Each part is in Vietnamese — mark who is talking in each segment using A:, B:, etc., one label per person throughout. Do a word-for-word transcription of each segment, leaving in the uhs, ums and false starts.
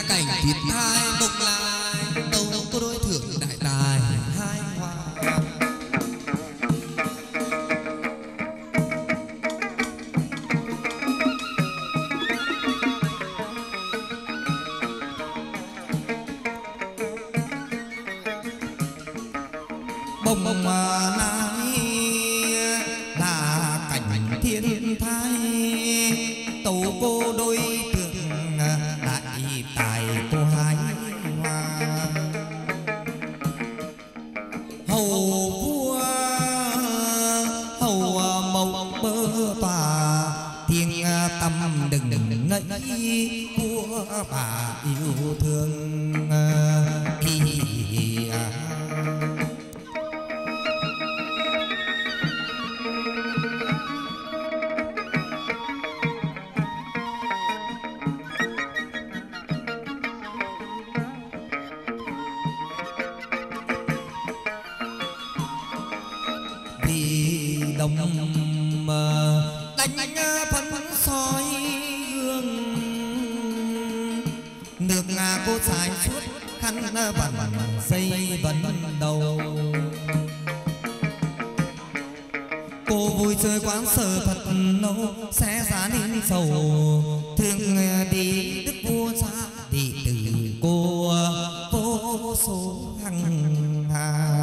A: cảnh thiết thai bồng lai tâu có đối thưởng đại tài hai hoa. Bồng bồng nai là cảnh thiên thai tâu cô đôi tượng đại tài cô hai hoa. Hầu vua hầu mộc bơ tòa thiên tâm đừng đừng ngẫy của bà yêu thương ý à. Đồng đánh phấn soi hương nước Nga cô xài suốt khăn vằn dây vấn đầu. Cô vui chơi quán sở thật nâu sẽ giá nên sầu thương đi đức vua cha thì từ cô vô số hằng hà.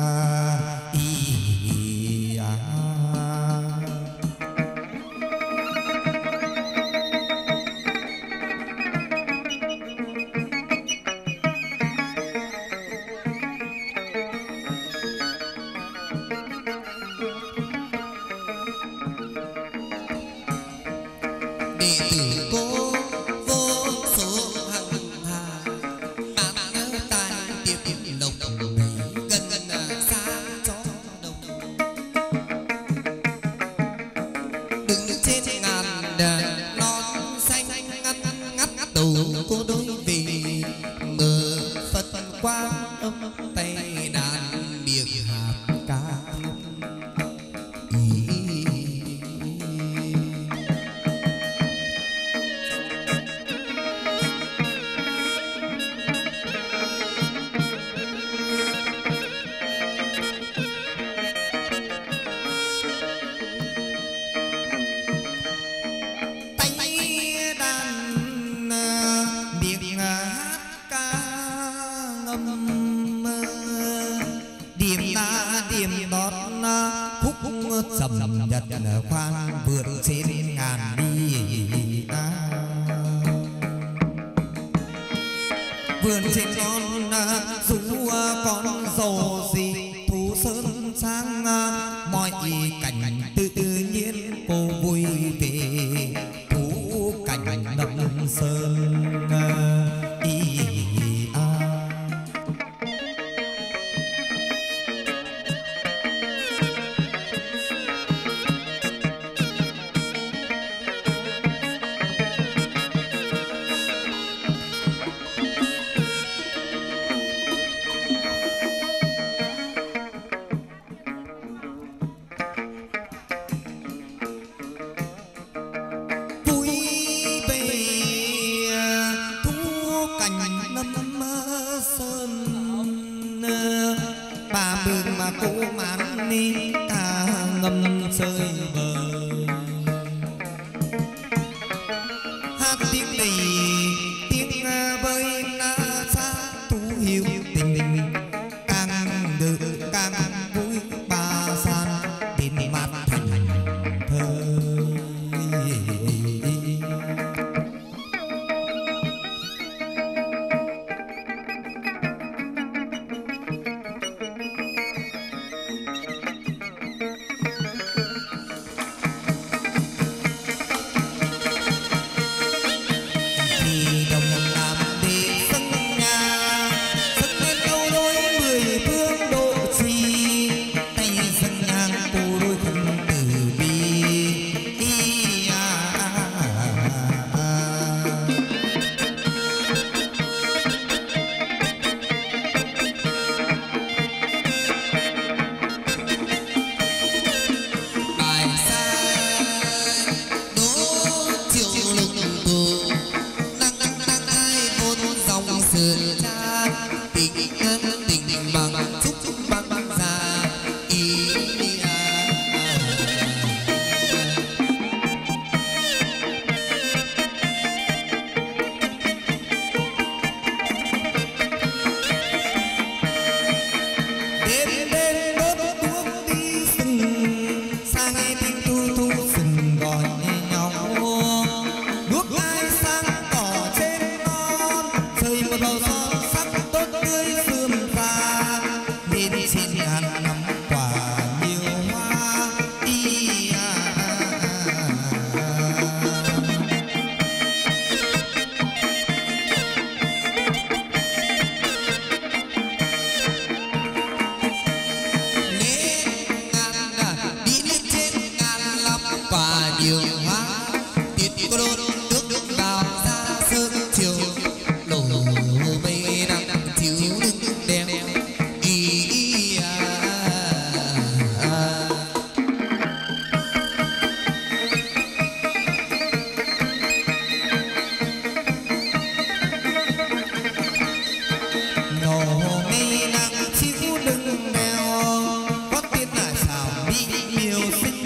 A: sơn cha tình tình bằng chúc bằng già ý đêm đêm đốt đuốc đi rừng sang nghe tiếng thu thu rừng gọi nhau đuốc ai sang tỏ trên non trời một bầu son sắc tốt tươi sườn ra nên xin ngàn năm quả nhiều hoa đi à, à, quả nhiều hoa tiết có đốt nước nước vào ra sơn chiều đổ mây nắng chiếu đứng đèn ý à, à. Nổ mây nắng chiếu đứng đèo có tiếng là xào bị nhiều xinh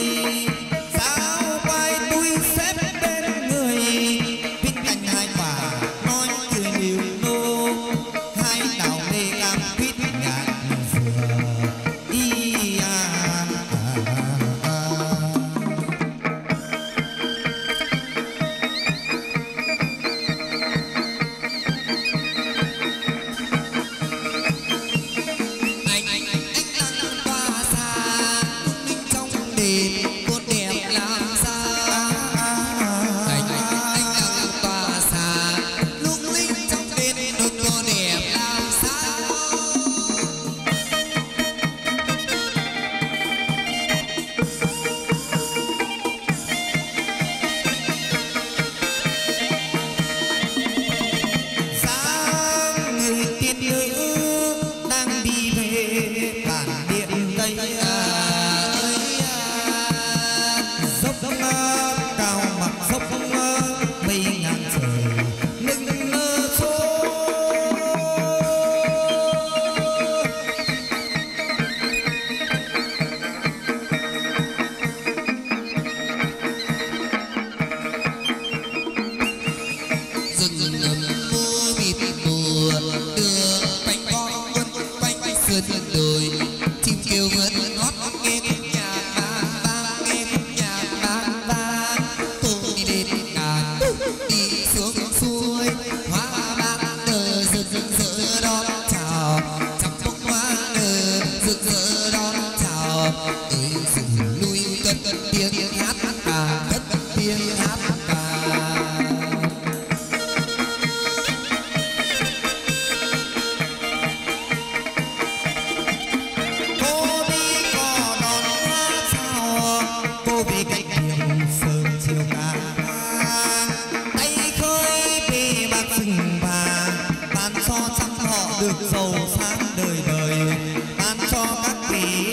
A: được giàu sang đời đời ban cho các vị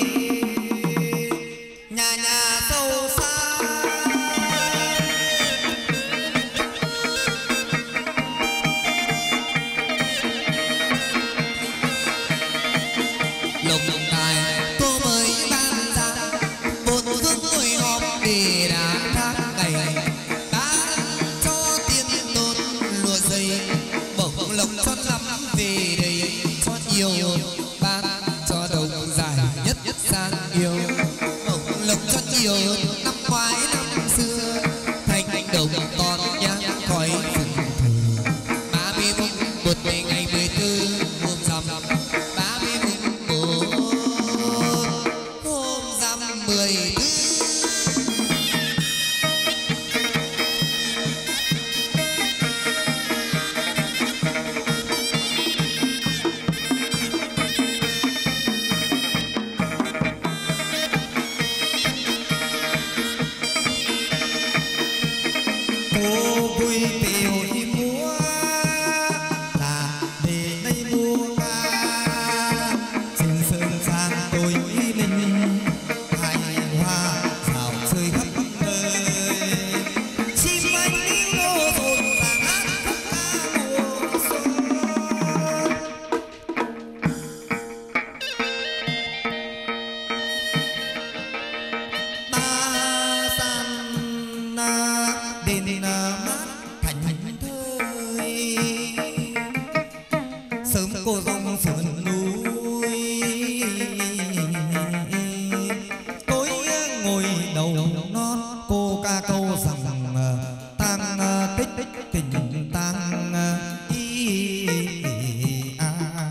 A: nhà nhà giàu sang lộc tài cô mới ban ra bốn phương ngồi họp để đà thác ngày ta cho tiên tôn lụa dày bổng lộc cho năm về đây cho nhiều ban cho đồng dài nhất nhất sang yêu bổng lộc cho nhiều năm ngoái năm xưa thành đồng con nhang khói rừng thù ba mươi mùng một ngày mười tư hôm rằm ba mươi mùng một hôm rằm mười tư. Cô vui về hội múa là cô dòng sườn núi. Tôi ngồi đầu non cô ca câu rằng tang tích tình tang y a.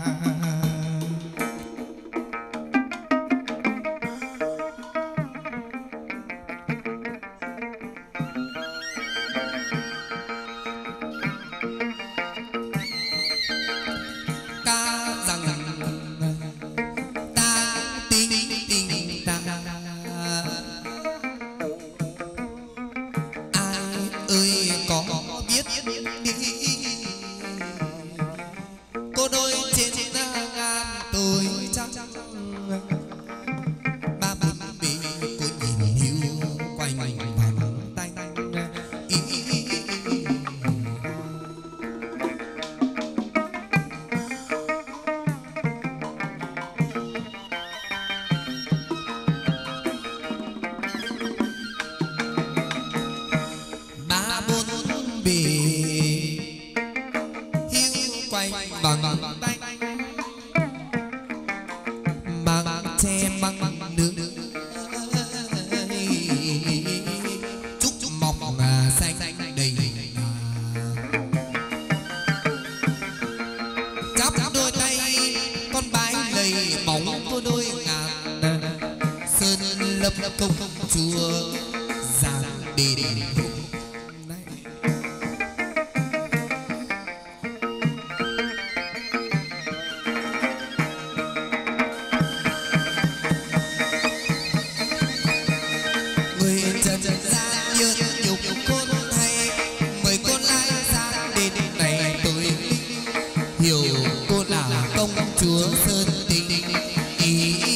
A: Ca rằng ta tình tình ta, ai ơi có biết đi cô đôi trên ngàn tôi trắng ba bốn bề cô nhìn hiu quanh vòng tay ý. Ba bốn bề hiu quanh vòng tay mang che mang nước chúc mọc xanh đầy chắp đôi tay con bái lầy bóng có đôi ngàn sơn lập công chúa giang đền. Người trần gian nhơn nhục khôn thay mời cô lại sang đền này tôi hiểu cô là công chúa sơn tình ý.